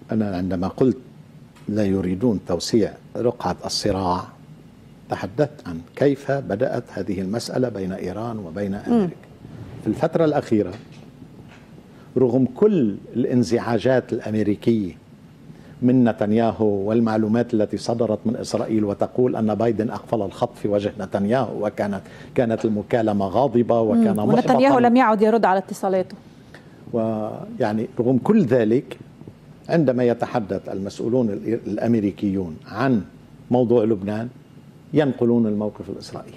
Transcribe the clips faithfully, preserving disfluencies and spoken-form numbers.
أنا عندما قلت لا يريدون توسيع رقعة الصراع تحدثت عن كيف بدأت هذه المسألة بين إيران وبين أمريكا. في الفترة الأخيرة رغم كل الانزعاجات الأمريكية من نتنياهو والمعلومات التي صدرت من إسرائيل وتقول أن بايدن أقفل الخط في وجه نتنياهو وكانت كانت المكالمة غاضبة وكان محبطا، ونتنياهو لم يعد يرد على اتصالاته. ويعني رغم كل ذلك عندما يتحدث المسؤولون الأمريكيون عن موضوع لبنان ينقلون الموقف الإسرائيلي.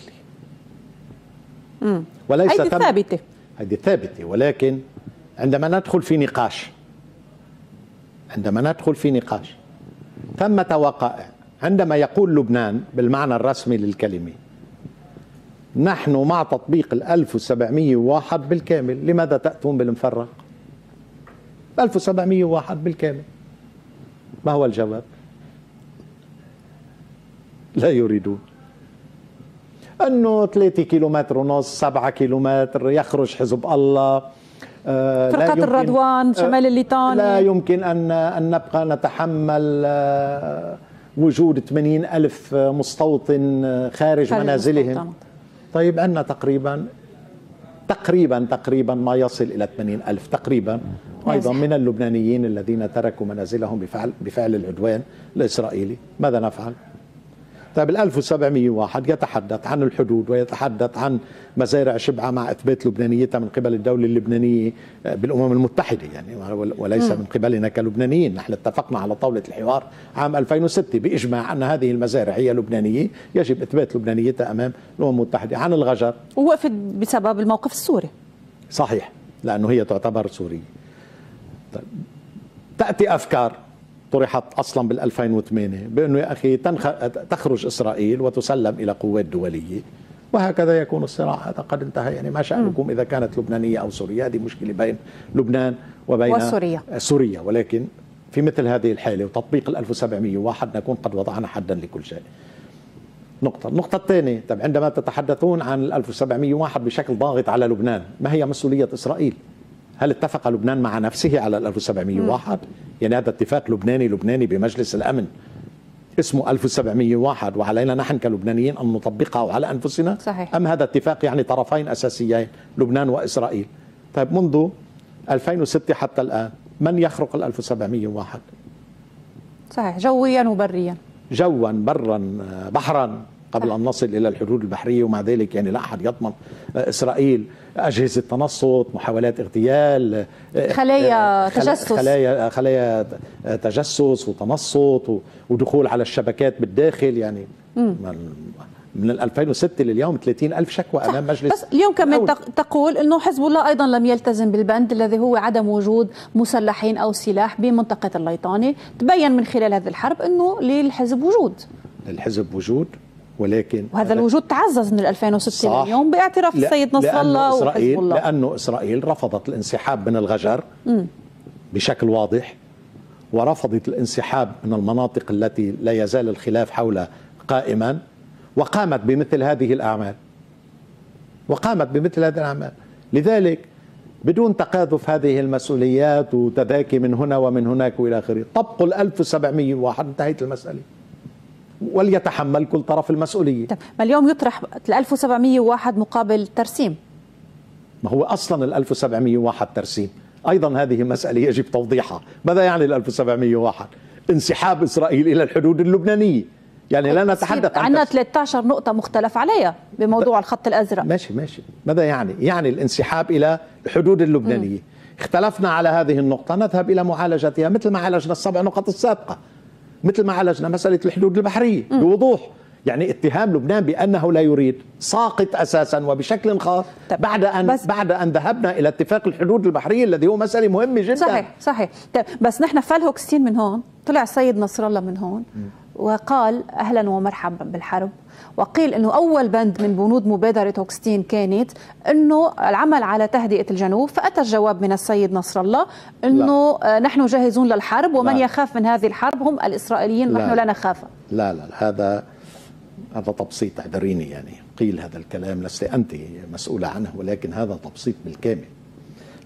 امم وليس هذه ثابتة هذه ثابتة ولكن عندما ندخل في نقاش عندما ندخل في نقاش ثمة وقائع. عندما يقول لبنان بالمعنى الرسمي للكلمة نحن مع تطبيق ال ألف وسبعمئة وواحد بالكامل، لماذا تأتون بالمفرق؟ ألف وسبعمئة وواحد بالكامل. ما هو الجواب؟ لا يريدون. أنه ثلاثة كيلومتر ونص، سبعة كيلومتر، يخرج حزب الله، آه فرقة الرضوان، شمال الليطاني. لا يمكن أن أن نبقى نتحمل آه وجود ثمانين ألف مستوطن خارج منازلهم. مستوطن. طيب عندنا تقريبا تقريبا تقريبا ما يصل إلى ثمانين ألف تقريبا أيضا من اللبنانيين الذين تركوا منازلهم بفعل بفعل العدوان الإسرائيلي. ماذا نفعل؟ طيب ال ألف وسبعمئة وواحد يتحدث عن الحدود ويتحدث عن مزارع شبعة مع إثبات لبنانيتها من قبل الدولة اللبنانية بالأمم المتحدة يعني، وليس من قبلنا كلبنانيين. نحن اتفقنا على طاولة الحوار عام ألفين وستة بإجماع أن هذه المزارع هي لبنانية، يجب إثبات لبنانيتها أمام الأمم المتحدة. عن الغجر ووقفت بسبب الموقف السوري. صحيح، لأنه هي تعتبر سورية. طيب. تأتي أفكار طرحت أصلا بالألفين وثمانية بأنه يا أخي تخرج إسرائيل وتسلم إلى قوات دولية وهكذا يكون الصراع. هذا قد انتهى يعني، ما شأنكم إذا كانت لبنانية أو سورية، هذه مشكلة بين لبنان وبين وسوريا. سوريا. ولكن في مثل هذه الحالة وتطبيق ال ألف وسبعمئة وواحد نكون قد وضعنا حدا لكل شيء. نقطة. النقطة الثانية، طب عندما تتحدثون عن ال ألف وسبعمئة وواحد بشكل ضاغط على لبنان، ما هي مسؤولية إسرائيل؟ هل اتفق لبنان مع نفسه على ال ألف وسبعمئة وواحد؟ يعني هذا اتفاق لبناني لبناني بمجلس الأمن اسمه ألف وسبعمئة وواحد وعلينا نحن كلبنانيين أن نطبقه على أنفسنا؟ صحيح. أم هذا اتفاق يعني طرفين أساسيين لبنان وإسرائيل؟ طيب منذ ألفين وستة حتى الآن من يخرق ال ألف وسبعمئة وواحد؟ صحيح، جويا وبريا. جوا برا بحرا قبل أن نصل إلى الحدود البحرية، ومع ذلك يعني لا أحد يضمن. إسرائيل أجهزة تنصت، محاولات اغتيال، خلايا تجسس خلايا خلايا تجسس وتنصت ودخول على الشبكات بالداخل يعني. م. من ألفين وستة لليوم ثلاثين ألف شكوى أمام مجلس. بس اليوم كمان تقول أنه حزب الله أيضا لم يلتزم بالبند الذي هو عدم وجود مسلحين أو سلاح بمنطقة الليطاني. تبين من خلال هذه الحرب أنه للحزب وجود للحزب وجود ولكن وهذا الوجود تعزز من ألفين وستة لليوم باعتراف السيد نصر الله وحزب الله. لأنه إسرائيل رفضت الانسحاب من الغجر م. بشكل واضح، ورفضت الانسحاب من المناطق التي لا يزال الخلاف حولها قائما، وقامت بمثل هذه الأعمال وقامت بمثل هذه الأعمال. لذلك بدون تقاذف هذه المسؤوليات وتذاكي من هنا ومن هناك وإلى آخره، طبقوا ال ألف وسبعمئة وواحد انتهت المسألة، وليتحمل كل طرف المسؤولية. ما اليوم يطرح ال ألف وسبعمئة وواحد مقابل ترسيم؟ ما هو أصلا ال ألف وسبعمئة وواحد ترسيم، أيضا هذه مسألة يجب توضيحها. ماذا يعني ال ألف وسبعمئة وواحد؟ انسحاب إسرائيل إلى الحدود اللبنانية، يعني لا نتحدث عن عندنا ثلاثة عشر نقطة مختلف عليها بموضوع الخط الأزرق. ماشي ماشي ماذا يعني؟ يعني الانسحاب إلى الحدود اللبنانية. م. اختلفنا على هذه النقطة، نذهب إلى معالجتها مثل ما عالجنا السبع نقط السابقة، مثل ما عالجنا مسألة الحدود البحرية م. بوضوح. يعني اتهام لبنان بأنه لا يريد ساقط أساسا وبشكل خاص بعد أن بعد أن ذهبنا إلى اتفاق الحدود البحرية الذي هو مسألة مهمة جدا. صحيح صحيح. بس نحن فالهوكستين من هون طلع السيد نصر الله من هون م. وقال أهلا ومرحبا بالحرب، وقيل أنه أول بند من بنود مبادرة هوكستين كانت أنه العمل على تهدئة الجنوب، فأتى الجواب من السيد نصر الله أنه لا. نحن جاهزون للحرب، ومن لا. يخاف من هذه الحرب هم الإسرائيليين، نحن لا نخاف. لا لا هذا هذا تبسيط، اعذريني يعني قيل هذا الكلام، لست أنت مسؤولة عنه، ولكن هذا تبسيط بالكامل.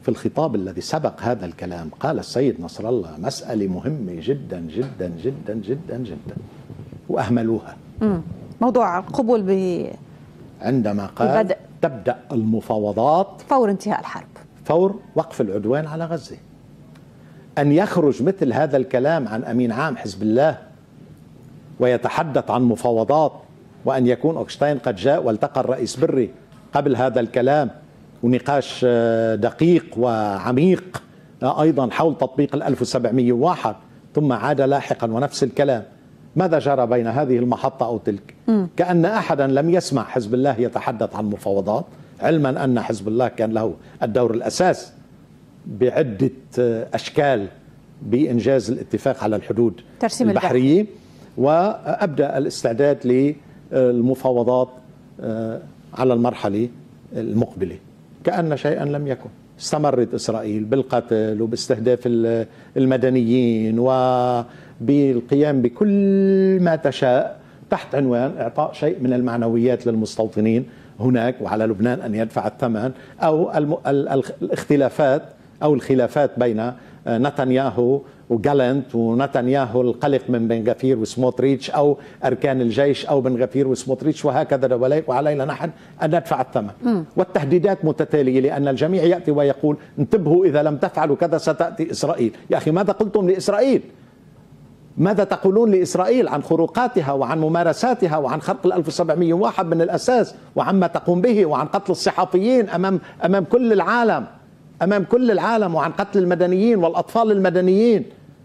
في الخطاب الذي سبق هذا الكلام قال السيد نصر الله مسألة مهمة جدا جدا جدا جدا جدا وأهملوها. مم. موضوع القبول ب عندما قال البدء. تبدأ المفاوضات فور انتهاء الحرب، فور وقف العدوان على غزة. أن يخرج مثل هذا الكلام عن أمين عام حزب الله ويتحدث عن مفاوضات، وأن يكون أوكشتاين قد جاء والتقى الرئيس بري قبل هذا الكلام ونقاش دقيق وعميق أيضا حول تطبيق الألف وسبعمئة وواحد، ثم عاد لاحقا ونفس الكلام. ماذا جرى بين هذه المحطة أو تلك؟ م. كأن أحدا لم يسمع حزب الله يتحدث عن مفاوضات، علما أن حزب الله كان له الدور الأساس بعدة أشكال بإنجاز الاتفاق على الحدود البحرية، وأبدأ الاستعداد للمفاوضات على المرحلة المقبلة كأن شيئا لم يكن. استمرت إسرائيل بالقتل وباستهداف المدنيين وبالقيام بكل ما تشاء تحت عنوان إعطاء شيء من المعنويات للمستوطنين هناك وعلى لبنان أن يدفع الثمن، أو الاختلافات أو الخلافات بين نتنياهو وجالنت ونتنياهو القلق من بن غفير وسموتريتش، أو أركان الجيش أو بن غفير وسموتريتش، وهكذا وعلينا نحن أن ندفع الثمن. م. والتهديدات متتالية، لأن الجميع يأتي ويقول انتبهوا إذا لم تفعلوا كذا ستأتي إسرائيل. يا أخي ماذا قلتم لإسرائيل؟ ماذا تقولون لإسرائيل عن خروقاتها وعن ممارساتها وعن خرق الألف وسبعمئة وواحد من الأساس وعما تقوم به، وعن قتل الصحفيين أمام أمام كل العالم أمام كل العالم وعن قتل المدنيين والأطفال المدنيين؟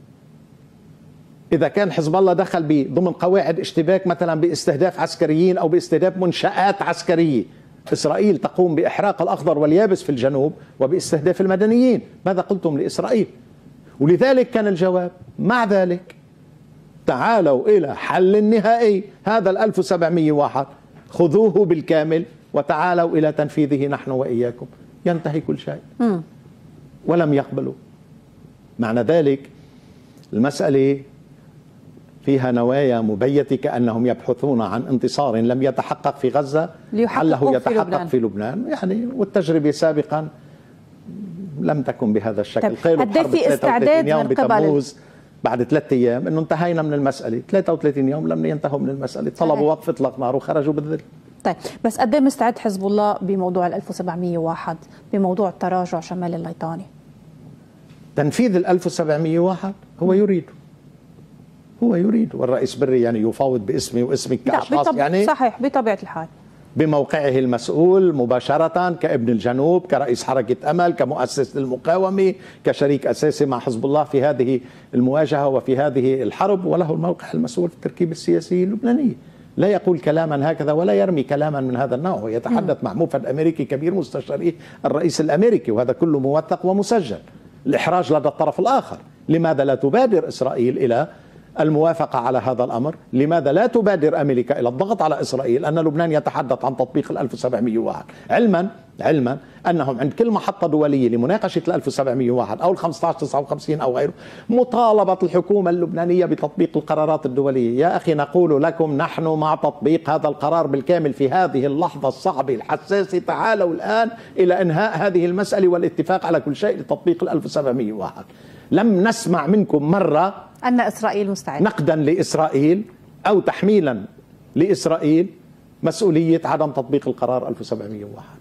إذا كان حزب الله دخل ضمن قواعد اشتباك مثلا باستهداف عسكريين أو باستهداف منشآت عسكرية، إسرائيل تقوم بإحراق الأخضر واليابس في الجنوب وباستهداف المدنيين. ماذا قلتم لإسرائيل؟ ولذلك كان الجواب مع ذلك تعالوا إلى حل نهائي، هذا الألف وسبعمئة وواحد خذوه بالكامل وتعالوا إلى تنفيذه نحن وإياكم، ينتهي كل شيء. م. ولم يقبلوا. معنى ذلك المسألة فيها نوايا مبيتة، كأنهم يبحثون عن انتصار لم يتحقق في غزة لعله يتحقق في لبنان. في لبنان يعني، والتجربة سابقا لم تكن بهذا الشكل. قالوا بحرب ثلاثة وثلاثين يوم بتموز بعد ثلاثة أيام أنه انتهينا من المسألة، ثلاثة وثلاثين يوم لم ينتهوا من المسألة، طلبوا وقف إطلاق نار وخرجوا بالذل. طيب بس قد ايه مستعد حزب الله بموضوع ال ألف وسبعمئة وواحد، بموضوع التراجع شمال الليطاني؟ تنفيذ ال ألف وسبعمئة وواحد هو يريد هو يريد والرئيس بري يعني يفاوض باسمي واسمك كأشخاص، يعني صحيح بطبيعة الحال بموقعه المسؤول مباشرة كابن الجنوب، كرئيس حركة أمل، كمؤسس للمقاومة، كشريك أساسي مع حزب الله في هذه المواجهة وفي هذه الحرب، وله الموقع المسؤول في التركيبة السياسية اللبنانية. لا يقول كلاما هكذا ولا يرمي كلاما من هذا النوع، ويتحدث مع موفد أمريكي كبير مستشاري الرئيس الأمريكي، وهذا كله موثق ومسجل. الإحراج لدى الطرف الآخر. لماذا لا تبادر إسرائيل إلى الموافقة على هذا الأمر؟ لماذا لا تبادر أمريكا إلى الضغط على إسرائيل أن لبنان يتحدث عن تطبيق ال ألف وسبعمئة وواحد، علما علما أنهم عند كل محطة دولية لمناقشة ال ألف وسبعمئة وواحد أو ال خمسة عشر تسعة وخمسين أو غيره مطالبة الحكومة اللبنانية بتطبيق القرارات الدولية. يا أخي نقول لكم نحن مع تطبيق هذا القرار بالكامل في هذه اللحظة الصعبة الحساسة، تعالوا الآن إلى إنهاء هذه المسألة والاتفاق على كل شيء لتطبيق ال ألف وسبعمئة وواحد. لم نسمع منكم مرة أن إسرائيل مستعدة نقدا لإسرائيل أو تحميلا لإسرائيل مسؤولية عدم تطبيق القرار ألف وسبعمئة وواحد.